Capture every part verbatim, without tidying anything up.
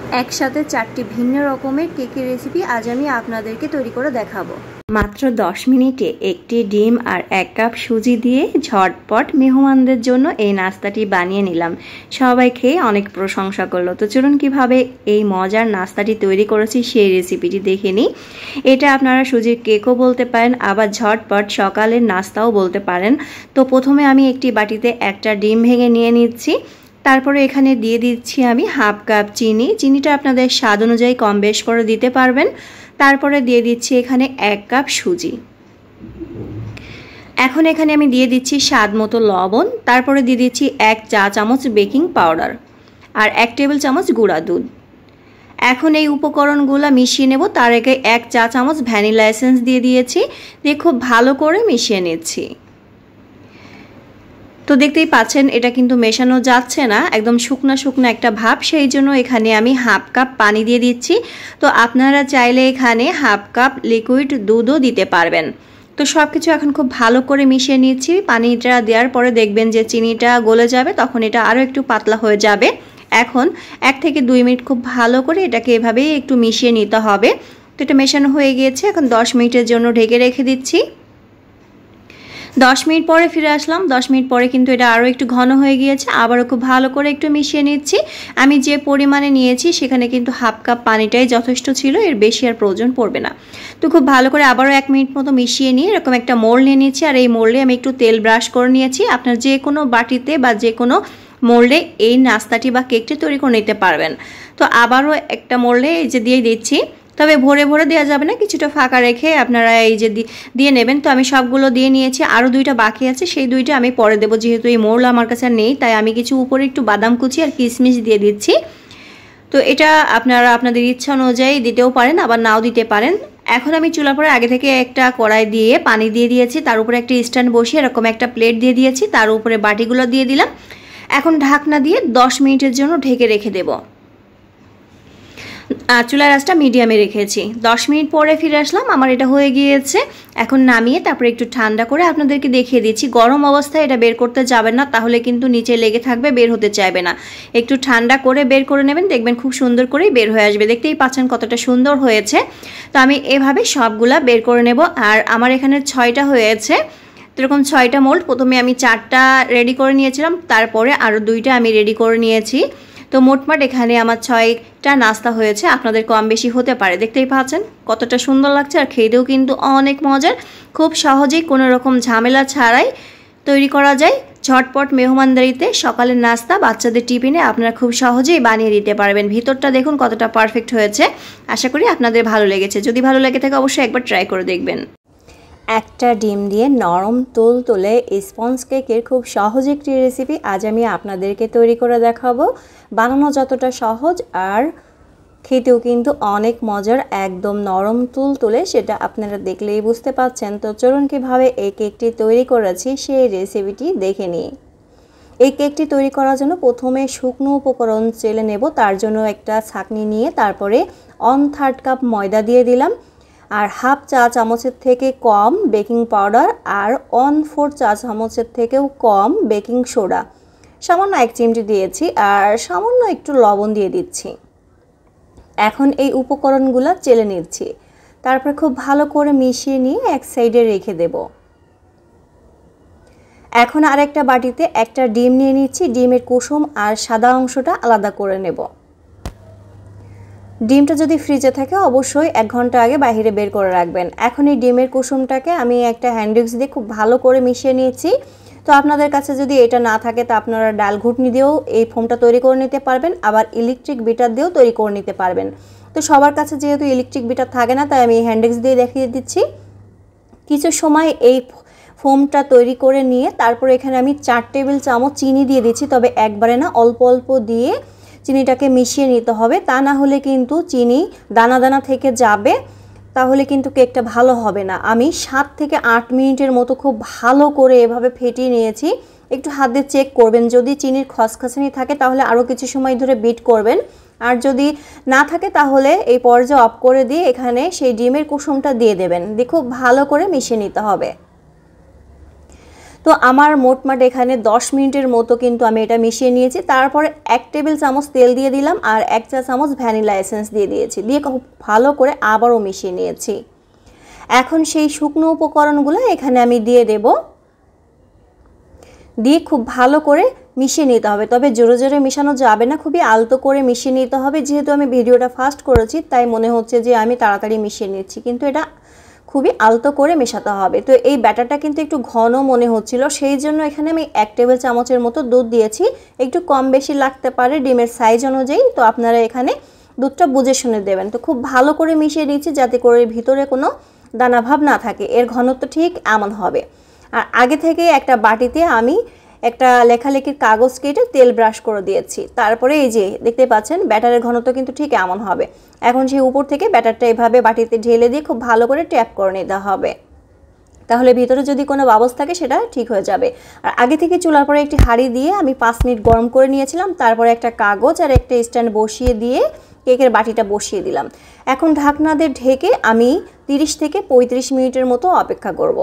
একসাথে চারটি ভিন্ন রকমের কেকের রেসিপি আজ আমি আপনাদেরকে তৈরি করে দেখাবো। মাত্র দশ মিনিটে একটি ডিম আর এক কাপ সুজি দিয়ে ঝটপট মেহমানদের জন্য এই নাস্তাটি বানিয়ে নিলাম। সবাই খেয়ে অনেক প্রশংসা করলো। তো চলুন কিভাবে এই মজার নাস্তাটি তৈরি করেছি সেই রেসিপিটি দেখে নিই। এটা আপনারা সুজির কেকও বলতে পারেন, আবার ঝটপট সকালের নাস্তাও বলতে পারেন। তো প্রথমে আমি একটি বাটিতে একটা ডিম ভেঙে নিয়ে নিচ্ছি। তারপরে এখানে দিয়ে দিচ্ছি আমি হাফ কাপ চিনি। চিনিটা আপনাদের স্বাদ অনুযায়ী কম বেশ করে দিতে পারবেন। তারপরে দিয়ে দিচ্ছি এখানে এক কাপ সুজি। এখন এখানে আমি দিয়ে দিচ্ছি স্বাদ মতো লবণ। তারপরে দিয়ে দিচ্ছি এক চা চামচ বেকিং পাউডার আর এক টেবিল চামচ গুঁড়া দুধ। এখন এই উপকরণগুলো মিশিয়ে নেব। তার আগে এক চা চামচ ভ্যানিলা এসেন্স দিয়ে দিয়েছি, দিয়ে খুব ভালো করে মিশিয়ে নিচ্ছি। তো দেখতেই পাচ্ছেন এটা কিন্তু মেশানো যাচ্ছে না, একদম শুকনা শুকনা একটা ভাব, সেই জন্য এখানে আমি হাফ কাপ পানি দিয়ে দিচ্ছি। তো আপনারা চাইলে এখানে হাফ কাপ লিকুইড দুধও দিতে পারবেন। তো সব কিছু এখন খুব ভালো করে মিশিয়ে নিচ্ছি। পানিটা দেওয়ার পরে দেখবেন যে চিনিটা গলে যাবে, তখন এটা আরও একটু পাতলা হয়ে যাবে। এখন এক থেকে দুই মিনিট খুব ভালো করে এটাকে এভাবেই একটু মিশিয়ে নিতে হবে। তো এটা মেশানো হয়ে গিয়েছে, এখন দশ মিনিটের জন্য ঢেকে রেখে দিচ্ছি। দশ মিনিট পরে ফিরে আসলাম। দশ মিনিট পরে কিন্তু এটা আরও একটু ঘন হয়ে গিয়েছে। আবারও খুব ভালো করে একটু মিশিয়ে নিচ্ছি। আমি যে পরিমাণে নিয়েছি সেখানে কিন্তু হাফ কাপ পানিটাই যথেষ্ট ছিল, এর বেশি আর প্রয়োজন পড়বে না। তো খুব ভালো করে আবারও এক মিনিট মতো মিশিয়ে নিয়ে এরকম একটা মোল্ড নিয়ে নিচ্ছি। আর এই মোল্ডে আমি একটু তেল ব্রাশ করে নিয়েছি। আপনার যে কোনো বাটিতে বা যে কোনো মোল্ডে এই নাস্তাটি বা কেকটি তৈরি করে নিতে পারবেন। তো আবারও একটা মোল্ডে এই যে দিয়ে দিচ্ছি, তবে ভরে ভরে দেওয়া যাবে না, কিছুটা ফাঁকা রেখে আপনারা এই যে দিয়ে নেবেন। তো আমি সবগুলো দিয়ে নিয়েছি, আরও দুইটা বাকি আছে, সেই দুইটা আমি পরে দেবো। যেহেতু এই মোল্ড আমার কাছে নেই, তাই আমি কিছু উপরে একটু বাদাম কুচি আর কিশমিশ দিয়ে দিচ্ছি। তো এটা আপনারা আপনাদের ইচ্ছা অনুযায়ী দিতেও পারেন, আবার নাও দিতে পারেন। এখন আমি চুলার পরে আগে থেকে একটা কড়াই দিয়ে পানি দিয়ে দিয়েছি, তার উপরে একটা স্ট্যান্ড বসিয়ে এরকম একটা প্লেট দিয়ে দিয়েছি, তার উপরে বাটিগুলো দিয়ে দিলাম। এখন ঢাকনা দিয়ে দশ মিনিটের জন্য ঢেকে রেখে দেবো। চুলার আঁচটা মিডিয়ামে রেখেছি। দশ মিনিট পরে ফিরে আসলাম, আমার এটা হয়ে গিয়েছে। এখন নামিয়ে তারপরে একটু ঠান্ডা করে আপনাদেরকে দেখিয়ে দিচ্ছি। গরম অবস্থায় এটা বের করতে যাবেন না, তাহলে কিন্তু নিচে লেগে থাকবে, বের হতে চাইবে না। একটু ঠান্ডা করে বের করে নেবেন, দেখবেন খুব সুন্দর করেই বের হয়ে আসবে। দেখতেই পাচ্ছেন কতটা সুন্দর হয়েছে। তো আমি এভাবে সবগুলা বের করে নেব। আর আমার এখানে ছয়টা হয়েছে। এরকম ছয়টা মোল্ড, প্রথমে আমি চারটা রেডি করে নিয়েছিলাম, তারপরে আরও দুইটা আমি রেডি করে নিয়েছি। তো মোটমাট এখানে আমার ছয়টা নাস্তা হয়েছে। আপনাদের কম বেশি হতে পারে। দেখতেই পাচ্ছেন কতটা সুন্দর লাগছে, আর খেতেও কিন্তু অনেক মজার। খুব সহজেই কোনো রকম ঝামেলা ছাড়াই তৈরি করা যায়। ঝটপট মেহমানদারিতে সকালের নাস্তা বাচ্চাদের টিফিনে আপনারা খুব সহজেই বানিয়ে দিতে পারবেন। ভিতরটা দেখুন কতটা পারফেক্ট হয়েছে। আশা করি আপনাদের ভালো লেগেছে। যদি ভালো লেগে থাকে অবশ্যই একবার ট্রাই করে দেখবেন। একটা ডিম দিয়ে নরম তুল তুলে স্পঞ্জ কেকের খুব সহজ একটি রেসিপি আজ আমি আপনাদেরকে তৈরি করে দেখাবো। বানানো যতটা সহজ আর খেতেও কিন্তু অনেক মজার, একদম নরম তুল তুলে, সেটা আপনারা দেখলেই বুঝতে পাচ্ছেন। তো চলুন কীভাবে এই কেকটি তৈরি করেছি সেই রেসিপিটি দেখে নিই। এই কেকটি তৈরি করার জন্য প্রথমে শুকনো উপকরণ চেলে নেব। তার জন্য একটা ছাঁকনি নিয়ে তারপরে ওয়ান থার্ড কাপ ময়দা দিয়ে দিলাম, আর হাফ চা চামচের থেকে কম বেকিং পাউডার, আর ওয়ান ফোর চা চামচের থেকেও কম বেকিং সোডা, সামান্য এক চিমটি দিয়েছি, আর সামান্য একটু লবণ দিয়ে দিচ্ছি। এখন এই উপকরণগুলো চেলে নিচ্ছি। তারপর খুব ভালো করে মিশিয়ে নিয়ে এক সাইডে রেখে দেব। এখন আরেকটা বাটিতে একটা ডিম নিয়ে নিচ্ছি। ডিমের কুসুম আর সাদা অংশটা আলাদা করে নেব। ডিমটা যদি ফ্রিজে থাকে অবশ্যই এক ঘন্টা আগে বাইরে বের করে রাখবেন। এখন এই ডিমের কুসুমটাকে আমি একটা হ্যান্ড উইক্স দিয়ে খুব ভালো করে মিশিয়ে নিয়েছি। তো আপনাদের কাছে যদি এটা না থাকে তা আপনারা ডাল ঘুটনি দিয়েও এই ফোমটা তৈরি করে নিতে পারবেন, আবার ইলেকট্রিক বিটার দিয়েও তৈরি করে নিতে পারবেন। তো সবার কাছে যেহেতু ইলেকট্রিক বিটার থাকে না, তাই আমি হ্যান্ড উইক্স দিয়ে দেখিয়ে দিচ্ছি। কিছু সময় এই ফোমটা তৈরি করে নিয়ে তারপরে এখানে আমি চার টেবিল চামচ চিনি দিয়ে দিচ্ছি, তবে একবারে না, অল্প অল্প দিয়ে চিনিটাকে মিশিয়ে নিতে হবে। তা না হলে কিন্তু চিনি দানা দানা থেকে যাবে, তাহলে কিন্তু কেকটা ভালো হবে না। আমি সাত থেকে আট মিনিটের মতো খুব ভালো করে এভাবে ফেটিয়ে নিয়েছি। একটু হাত দিয়ে চেক করবেন, যদি চিনির খসখসানি থাকে তাহলে আরও কিছু সময় ধরে বিট করবেন, আর যদি না থাকে তাহলে এই পর্যায়ে অফ করে দিয়ে এখানে সেই ডিমের কুসুমটা দিয়ে দেবেন। দিয়ে খুব ভালো করে মিশিয়ে নিতে হবে। তো আমার মোটমাট এখানে দশ মিনিটের মতো কিন্তু আমি এটা মিশিয়ে নিয়েছি। তারপরে এক টেবিল চামচ তেল দিয়ে দিলাম আর এক চা চামচ ভ্যানিলা এসেন্স দিয়ে দিয়েছি, দিয়ে খুব ভালো করে আবারও মিশিয়ে নিয়েছি। এখন সেই শুকনো উপকরণগুলো এখানে আমি দিয়ে দেব, দিয়ে খুব ভালো করে মিশিয়ে নিতে হবে। তবে জোরে জোরে মেশানো যাবে না, খুবই আলতো করে মিশিয়ে নিতে হবে। যেহেতু আমি ভিডিওটা ফাস্ট করেছি তাই মনে হচ্ছে যে আমি তাড়াতাড়ি মিশিয়ে নিচ্ছি, কিন্তু এটা খুবই আলতো করে মেশাতে হবে। তো এই ব্যাটারটা কিন্তু একটু ঘন মনে হচ্ছিল, সেই জন্য এখানে আমি এক টেবিল চামচের মতো দুধ দিয়েছি। একটু কম বেশি লাগতে পারে ডিমের সাইজ অনুযায়ী, তো আপনারা এখানে দুধটা বুঝে শুনে দেবেন। তো খুব ভালো করে মিশিয়ে নিচ্ছি যাতে করে ভিতরে কোনো দানাভাব না থাকে। এর ঘনত্ব ঠিক এমন হবে। আর আগে থেকে একটা বাটিতে আমি একটা লেখালেখির কাগজ কেটে তেল ব্রাশ করে দিয়েছি। তারপরে এই যে দেখতে পাচ্ছেন ব্যাটারের ঘনত্ব কিন্তু ঠিক এমন হবে। এখন সেই উপর থেকে ব্যাটারটা এভাবে বাটিতে ঢেলে দিয়ে খুব ভালো করে ট্যাপ করে নিতে হবে, তাহলে ভিতরে যদি কোনো বাবলস থাকে সেটা ঠিক হয়ে যাবে। আর আগে থেকে চুলার পরে একটি হাঁড়ি দিয়ে আমি পাঁচ মিনিট গরম করে নিয়েছিলাম। তারপরে একটা কাগজ আর একটা স্ট্যান্ড বসিয়ে দিয়ে কেকের বাটিটা বসিয়ে দিলাম। এখন ঢাকনা দিয়ে ঢেকে আমি তিরিশ থেকে পঁয়ত্রিশ মিনিটের মতো অপেক্ষা করব।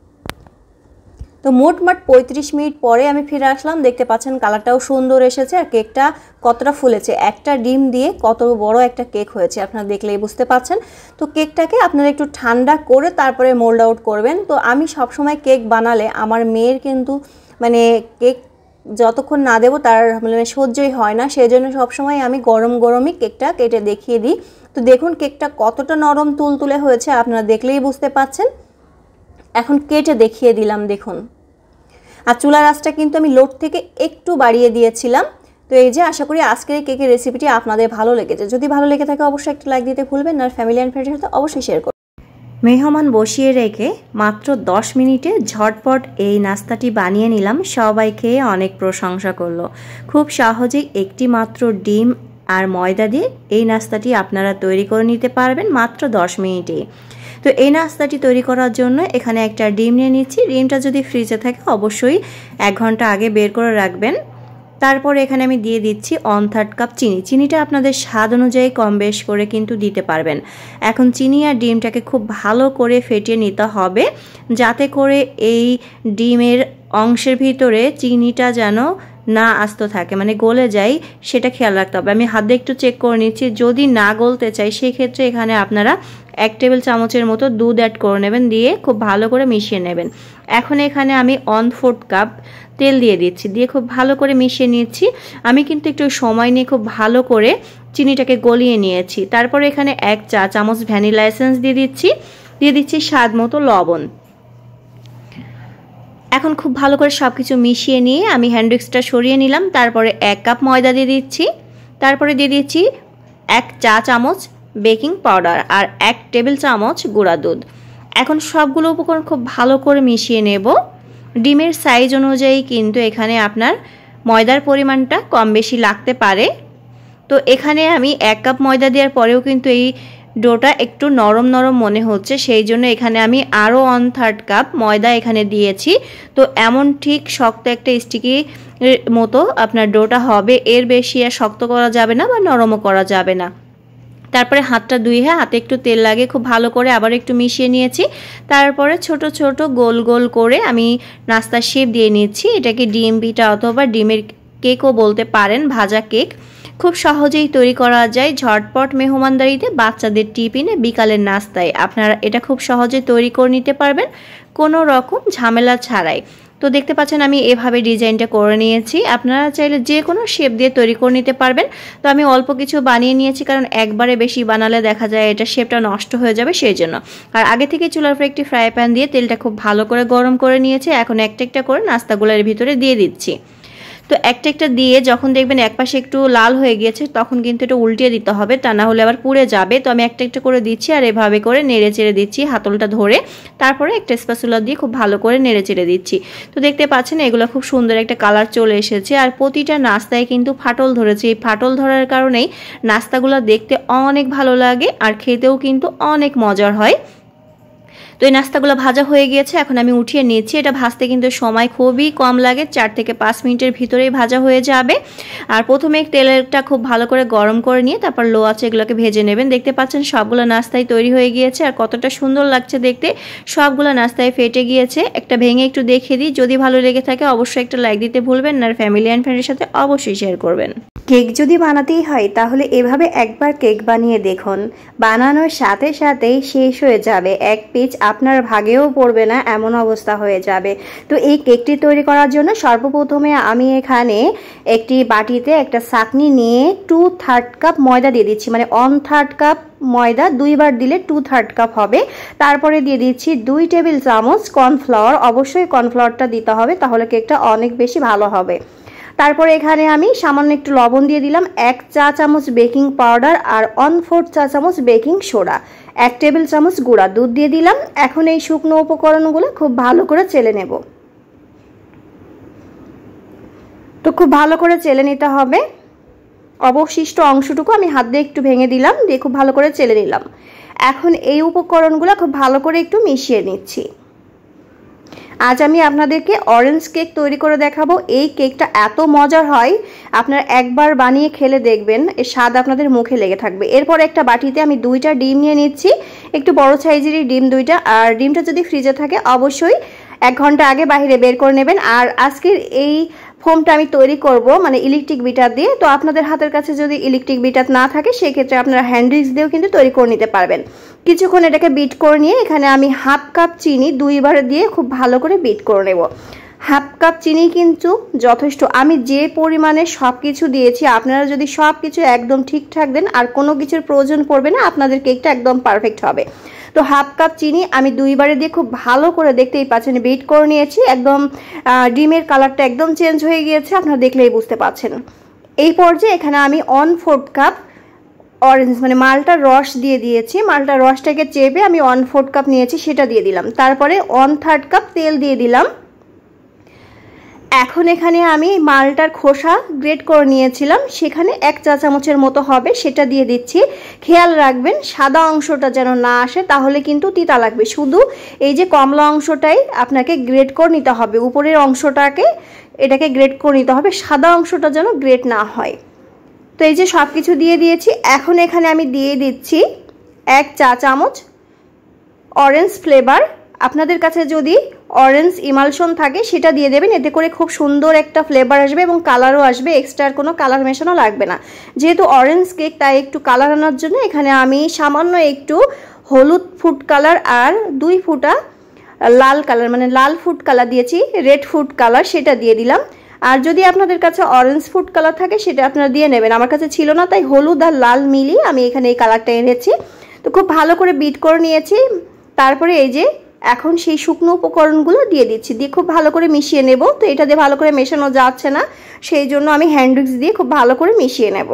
তো মোটমাট পঁয়ত্রিশ মিনিট পরে আমি ফিরে আসলাম। দেখতে পাচ্ছেন কালারটাও সুন্দর এসেছে আর কেকটা কতটা ফুলেছে। একটা ডিম দিয়ে কত বড় একটা কেক হয়েছে আপনারা দেখলেই বুঝতে পাচ্ছেন। তো কেকটাকে আপনারা একটু ঠান্ডা করে তারপরে মোল্ড আউট করবেন। তো আমি সবসময় কেক বানালে আমার মেয়ের কিন্তু মানে কেক যতক্ষণ না দেবো তার মানে সহ্যই হয় না, সেই জন্য সবসময় আমি গরম গরমই কেকটা কেটে দেখিয়ে দিই। তো দেখুন কেকটা কতটা নরম তুলতুলে হয়েছে, আপনারা দেখলেই বুঝতে পাচ্ছেন। এখন কেটে দেখিয়ে দিলাম দেখুন। আর চুলার আঁচটা কিন্তু আমি লোড থেকে একটু বাড়িয়ে দিয়েছিলাম। তো এই যে আশা করি আজকের এই কেকের রেসিপিটি আপনাদের ভালো লেগেছে। যদি ভালো লেগে থাকে অবশ্যই একটা লাইক দিতে ভুলবেন না, আর ফ্যামিলি অ্যান্ড ফ্রেন্ডের সাথে অবশ্যই শেয়ার করুন। মেহমান বসিয়ে রেখে মাত্র দশ মিনিটে ঝটপট এই নাস্তাটি বানিয়ে নিলাম। সবাই খেয়ে অনেক প্রশংসা করলো। খুব সহজেই একটি মাত্র ডিম আর ময়দা দিয়ে এই নাস্তাটি আপনারা তৈরি করে নিতে পারবেন মাত্র দশ মিনিটে। তো এই নাস্তাটি তৈরি করার জন্য এখানে একটা ডিম নিয়ে নিচ্ছি। ডিমটা যদি ফ্রিজে থাকে অবশ্যই এক ঘন্টা আগে বের করে রাখবেন। তারপর এখানে আমি দিয়ে দিচ্ছি ওয়ান থার্ড কাপ চিনি। চিনিটা আপনাদের স্বাদ অনুযায়ী কম বেশ করে কিন্তু দিতে পারবেন। এখন চিনি আর ডিমটাকে খুব ভালো করে ফেটিয়ে নিতে হবে, যাতে করে এই ডিমের অংশের ভিতরে চিনিটা যেন না আস্ত থাকে, মানে গলে যায়, সেটা খেয়াল রাখতে হবে। আমি হাত দিয়ে একটু চেক করে নিচ্ছি, যদি না গলতে চাই সেই ক্ষেত্রে এখানে আপনারা এক টেবিল চামচের মতো দুধ অ্যাড করে নেবেন, দিয়ে খুব ভালো করে মিশিয়ে নেবেন। এখন এখানে আমি ওয়ান ফোর্থ কাপ তেল দিয়ে দিচ্ছি, দিয়ে খুব ভালো করে মিশিয়ে নিচ্ছি। আমি কিন্তু একটু সময় নিয়ে খুব ভালো করে চিনিটাকে গলিয়ে নিয়েছি। তারপর এখানে এক চা চামচ ভ্যানিলা এসেন্স দিয়ে দিচ্ছি, দিয়ে দিচ্ছি স্বাদ মতো লবণ। এখন খুব ভালো করে সব কিছু মিশিয়ে নিয়ে আমি হ্যান্ড উইক্সটা সরিয়ে নিলাম। তারপরে এক কাপ ময়দা দিয়ে দিচ্ছি, তারপরে দিয়ে দিচ্ছি এক চা চামচ বেকিং পাউডার আর এক টেবিল চামচ গুঁড়া দুধ। এখন সবগুলো উপকরণ খুব ভালো করে মিশিয়ে নেব। ডিমের সাইজ অনুযায়ী কিন্তু এখানে আপনার ময়দার পরিমাণটা কম বেশি লাগতে পারে। তো এখানে আমি এক কাপ ময়দা দেওয়ার পরেও কিন্তু এই ডোটা একটু নরম নরম মনে হচ্ছে, সেই জন্য এখানে আমি আরও ওয়ান থার্ড কাপ ময়দা এখানে দিয়েছি। তো এমন ঠিক শক্ত একটা স্টিকি মতো আপনার ডোটা হবে, এর বেশি আর শক্ত করা যাবে না বা নরমও করা যাবে না। তারপরে হাতটা ধুয়ে হাতে একটু তেল লাগিয়ে খুব ভালো করে আবার একটু মিশিয়ে নিয়েছি। তারপরে ছোট ছোট গোল গোল করে আমি নাস্তার শেপ দিয়ে নিচ্ছি। এটাকে ডিম পিঠা অথবা ডিমের কেকও বলতে পারেন, ভাজা কেক। খুব সহজেই তৈরি করা যায় ঝটপট মেহমানদারিতে, বাচ্চাদের টিফিনে, বিকালের নাস্তায় আপনারা এটা খুব সহজে তৈরি করে নিতে পারবেন কোনো রকম ঝামেলা ছাড়াই। তো দেখতে পাচ্ছেন আমি এভাবে ডিজাইনটা করে নিয়েছি। আপনারা চাইলে যে কোনো শেপ দিয়ে তৈরি করে নিতে পারবেন। তো আমি অল্প কিছু বানিয়ে নিয়েছি, কারণ একবারে বেশি বানালে দেখা যায় এটা শেপটা নষ্ট হয়ে যাবে, সেই জন্য। আর আগে থেকে চুলার উপরে একটি ফ্রাই প্যান দিয়ে তেলটা খুব ভালো করে গরম করে নিয়েছি। এখন একটা একটা করে নাস্তাগুলোর ভিতরে দিয়ে দিচ্ছি। তো একটা একটা দিয়ে যখন দেখবেন একপাশে একটু লাল হয়ে গিয়েছে তখন কিন্তু এটা উল্টিয়ে দিতে হবে, তা না হলে আবার পুড়ে যাবে। তো আমি একটা একটা করে দিচ্ছি আর এভাবে করে নেড়ে চেড়ে দিচ্ছি হাতলটা ধরে। তারপরে একটা স্প্যাচুলা দিয়ে খুব ভালো করে নেড়ে চেড়ে দিচ্ছি। তো দেখতে পাচ্ছেন এগুলো খুব সুন্দর একটা কালার চলে এসেছে। আর প্রতিটা নাস্তায় কিন্তু ফাটল ধরেছে। এই ফাটল ধরার কারণেই নাস্তাগুলো দেখতে অনেক ভালো লাগে আর খেতেও কিন্তু অনেক মজার হয়। তো এই নাস্তাগুলো ভাজা হয়ে গিয়েছে, এখন আমি উঠিয়ে নিচ্ছি। এটা ভাজতে কিন্তু সময় খুবই কম লাগে, চার থেকে পাঁচ মিনিটের ভিতরেই ভাজা হয়ে যাবে। আর প্রথমে তেলটা খুব ভালো করে গরম করে নিয়ে তারপর লো আঁচে এগুলোকে ভেজে নেবেন। দেখতে পাচ্ছেন সবগুলো নাস্তাই তৈরি হয়ে গিয়েছে আর কতটা সুন্দর লাগছে দেখতে। সবগুলো নাস্তায় ফেটে গিয়েছে। একটা ভেঙে একটু দেখিয়ে দিই, যদি ভালো লেগে থাকে অবশ্যই একটা লাইক দিতে ভুলবেন না, আর ফ্যামিলি অ্যান্ড ফ্রেন্ডের সাথে অবশ্যই শেয়ার করবেন। কেক যদি বানাতেই হয় তাহলে এভাবে একবার কেক বানিয়ে দেখুন, বানানোর সাথে সাথেই শেষ হয়ে যাবে, এক পিচ আপনার ভাগেও পড়বে না এমন অবস্থা হয়ে যাবে। তো এই কেকটি তৈরি করার জন্য সর্বপ্রথমে আমি এখানে একটি বাটিতে একটা ছাঁকনি নিয়ে টু থার্ড কাপ ময়দা দিয়ে দিচ্ছি, মানে ওয়ান থার্ড কাপ ময়দা দুইবার দিলে টু থার্ড কাপ হবে। তারপরে দিয়ে দিচ্ছি দুই টেবিল চামচ কর্নফ্লাওয়ার, অবশ্যই কর্নফ্লাওয়ারটা দিতে হবে, তাহলে কেকটা অনেক বেশি ভালো হবে। তারপরে এখানে আমি সামান্য একটু লবণ দিয়ে দিলাম, এক চা চামচ বেকিং পাউডার আর ওয়ান ফোর্থ চা চামচ বেকিং সোডা, এক টেবিল চামচ গুঁড়া দুধ দিয়ে দিলাম। এখন এই শুকনো উপকরণগুলো খুব ভালো করে চেলে নেব। তো খুব ভালো করে চেলে নিতে হবে। অবশিষ্ট অংশটুকু আমি হাত দিয়ে একটু ভেঙে দিলাম, দিয়ে খুব ভালো করে চেলে নিলাম। এখন এই উপকরণগুলো খুব ভালো করে একটু মিশিয়ে নিচ্ছি। আজ আমি আপনাদেরকে অরেঞ্জ কেক তৈরি করে দেখাবো। এই কেকটা এত মজার হয়, আপনারা একবার বানিয়ে খেলে দেখবেন, এর স্বাদ আপনাদের মুখে লেগে থাকবে। এরপর একটা বাটিতে আমি দুইটা ডিম নিয়ে নিচ্ছি, একটু বড় সাইজেরই ডিম দুইটা। আর ডিমটা যদি ফ্রিজে থাকে অবশ্যই এক ঘন্টা আগে বাইরে বের করে নেবেন। আর আজকের এই ফোমটা আমি তৈরি করব মানে ইলেকট্রিক বিটার দিয়ে, তো আপনাদের হাতের কাছে যদি ইলেকট্রিক বিটার না থাকে সেক্ষেত্রে আপনারা হ্যান্ড উইক্স দিয়েও কিন্তু তৈরি করে নিতে পারবেন। কিছুক্ষণ এটাকে বিট করে নিয়ে এখানে আমি হাফ কাপ চিনি দুইবার দিয়ে খুব ভালো করে বিট করে নেব। হাফ কাপ চিনি কিন্তু যথেষ্ট। আমি যে পরিমাণে সব কিছু দিয়েছি, আপনারা যদি সব কিছু একদম ঠিকঠাক দেন আর কোনো কিছুর প্রয়োজন পড়বে না, আপনাদের কেকটা একদম পারফেক্ট হবে। তো হাফ কাপ চিনি আমি দুইবারে দিয়ে খুব ভালো করে, দেখতেই পাচ্ছেন, বিট করে নিয়েছি। একদম ডিমের কালারটা একদম চেঞ্জ হয়ে গিয়েছে, আপনারা দেখলেই বুঝতে পাচ্ছেন। এই পর্যায়ে এখানে আমি ওয়ান ফোর্থ কাপ অরেঞ্জ মানে মালটার রস দিয়ে দিয়েছি। মালটার রসটাকে চেপে আমি ওয়ান ফোর্থ কাপ নিয়েছি, সেটা দিয়ে দিলাম। তারপরে ওয়ান থার্ড কাপ তেল দিয়ে দিলাম। এখন এখানে আমি মালটার খোসা গ্রেট করে নিয়েছিলাম, সেখানে এক চা চামচের মতো হবে, সেটা দিয়ে দিচ্ছি। খেয়াল রাখবেন সাদা অংশটা যেন না আসে, তাহলে কিন্তু তিতা লাগবে। শুধু এই যে কমলা অংশটাই আপনাকে গ্রেট করে নিতে হবে, উপরের অংশটাকে এটাকে গ্রেট করে নিতে হবে, সাদা অংশটা যেন গ্রেট না হয়। তো এই যে সব কিছু দিয়ে দিয়েছি। এখন এখানে আমি দিয়ে দিচ্ছি এক চা চামচ অরেঞ্জ ফ্লেভার। আপনাদের কাছে যদি অরেঞ্জ ইমালশন থাকে সেটা দিয়ে দেবেন, এতে করে খুব সুন্দর একটা ফ্লেভার আসবে এবং কালারও আসবে, এক্সট্রা কোনো কালার মেশানো লাগবে না। যেহেতু অরেঞ্জ কেক তাই একটু কালার আনার জন্য এখানে আমি সামান্য একটু হলুদ ফুড কালার আর দুই ফুটা লাল কালার মানে লাল ফুড কালার দিয়েছি, রেড ফুড কালার সেটা দিয়ে দিলাম। আর যদি আপনাদের কাছে অরেঞ্জ ফুড কালার থাকে সেটা আপনারা দিয়ে নেবেন। আমার কাছে ছিল না, তাই হলুদ আর লাল মিলিয়ে আমি এখানে এই কালারটা এনেছি। তো খুব ভালো করে বিট করে নিয়েছি। তারপরে এই যে এখন সেই শুকনো উপকরণগুলো দিয়ে দিচ্ছি, দিয়ে খুব ভালো করে মিশিয়ে নেব। তো এটা দিয়ে ভালো করে মেশানো যাচ্ছে না, সেই জন্য আমি হ্যান্ড উইক্স দিয়ে খুব ভালো করে মিশিয়ে নেব।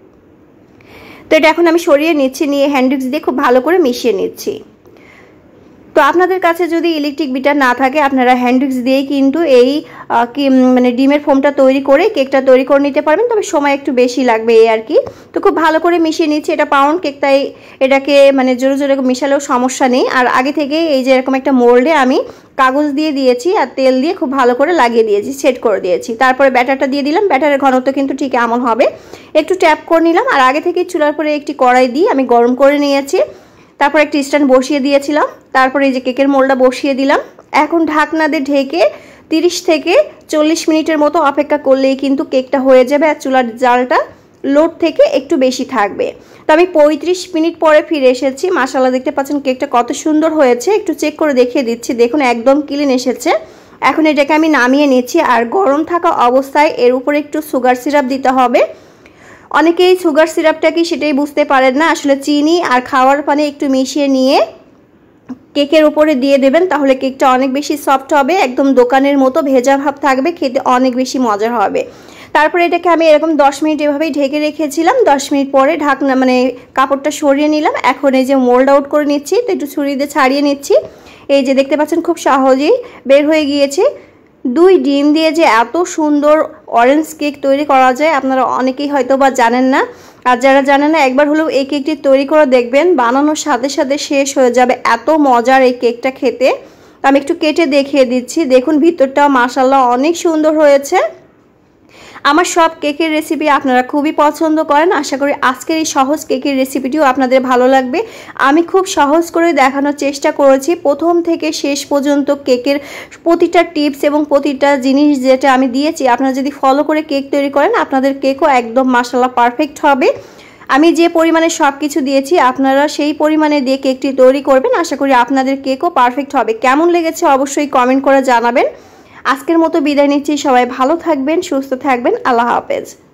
তো এটা এখন আমি সরিয়ে নিচ্ছি, নিয়ে হ্যান্ড উইক্স দিয়ে খুব ভালো করে মিশিয়ে নিচ্ছি। তো আপনাদের কাছে যদি ইলেকট্রিক বিটার না থাকে আপনারা হ্যান্ড উইক্স দিয়েই কিন্তু এই মানে ডিমের ফোমটা তৈরি করে কেকটা তৈরি করে নিতে পারবেন, তবে সময় একটু বেশি লাগবে এই আর কি। তো খুব ভালো করে মিশিয়ে নিচ্ছি। এটা পাউন্ড কেক তাই এটাকে মানে জোরে জোরে মিশালেও সমস্যা নেই। আর আগে থেকে এই যে এরকম একটা মোল্ডে আমি কাগজ দিয়ে দিয়েছি আর তেল দিয়ে খুব ভালো করে লাগিয়ে দিয়েছি, সেট করে দিয়েছি। তারপরে ব্যাটারটা দিয়ে দিলাম। ব্যাটারের ঘনত্ব কিন্তু ঠিক এমন হবে, একটু ট্যাপ করে নিলাম। আর আগে থেকে চুলার পরে একটি কড়াই দিয়ে আমি গরম করে নিয়েছি। তারপর একটি স্ট্যান্ড বসিয়ে দিয়েছিলাম। তারপরে এই যে কেকের মোল্ডটা বসিয়ে দিলাম। এখন ঢাকনা দিয়ে ঢেকে তিরিশ থেকে চল্লিশ মিনিটের মতো অপেক্ষা করলেই কিন্তু কেকটা হয়ে যাবে। আর চুলার জালটা লোড থেকে একটু বেশি থাকবে। তো আমি পঁয়ত্রিশ মিনিট পরে ফিরে এসেছি। মাশাআল্লাহ দেখতে পাচ্ছেন কেকটা কত সুন্দর হয়েছে, একটু চেক করে দেখিয়ে দিচ্ছি। দেখুন একদম ক্লিন এসেছে। এখন এটাকে আমি নামিয়ে নিচ্ছি। আর গরম থাকা অবস্থায় এর উপরে একটু সুগার সিরাপ দিতে হবে। অনেকেই সুগার সিরাপটা কি সেটাই বুঝতে পারেন না, আসলে চিনি আর খাওয়ার পানি একটু মিশিয়ে নিয়ে কেকের উপরে দিয়ে দেবেন, তাহলে কেকটা অনেক বেশি সফট হবে, একদম দোকানের মতো ভেজা ভাব থাকবে, খেতে অনেক বেশি মজার হবে। তারপরে এটাকে আমি এরকম দশ মিনিট এভাবেই ঢেকে রেখেছিলাম। দশ মিনিট পরে ঢাকনা মানে কাপড়টা সরিয়ে নিলাম। এখন এই যে মোল্ড আউট করে নিচ্ছি, তো একটু ছুরি দিয়ে ছাড়িয়ে নিচ্ছি। এই যে দেখতে পাচ্ছেন খুব সহজেই বের হয়ে গিয়েছে। দুই ডিম দিয়ে যে এত সুন্দর অরেঞ্জ কেক তৈরি করা যায় আপনারা অনেকেই হয়তো বা জানেন না। আর যারা জানে না একবার হলেও এই কেকটি তৈরি করে দেখবেন, বানানোর সাথে সাথে শেষ হয়ে যাবে, এত মজার এই কেকটা খেতে। আমি একটু কেটে দেখিয়ে দিচ্ছি, দেখুন ভিতরটাও মাশাআল্লাহ অনেক সুন্দর হয়েছে। আমার সব কেকের রেসিপি আপনারা খুবই পছন্দ করেন, আশা করি আজকের এই সহজ কেকের রেসিপিটিও আপনাদের ভালো লাগবে। আমি খুব সহজ করে দেখানোর চেষ্টা করেছি, প্রথম থেকে শেষ পর্যন্ত কেকের প্রতিটা টিপস এবং প্রতিটা জিনিস যেটা আমি দিয়েছি আপনারা যদি ফলো করে কেক তৈরি করেন আপনাদের কেকও একদম মাশাআল্লাহ পারফেক্ট হবে। আমি যে পরিমাণে সব কিছু দিয়েছি আপনারা সেই পরিমাণে দিয়ে কেকটি তৈরি করবেন, আশা করি আপনাদের কেকও পারফেক্ট হবে। কেমন লেগেছে অবশ্যই কমেন্ট করে জানাবেন। আজকের মতো বিদায় নিচ্ছি, সবাই ভালো থাকবেন, সুস্থ থাকবেন, আল্লাহ হাফেজ।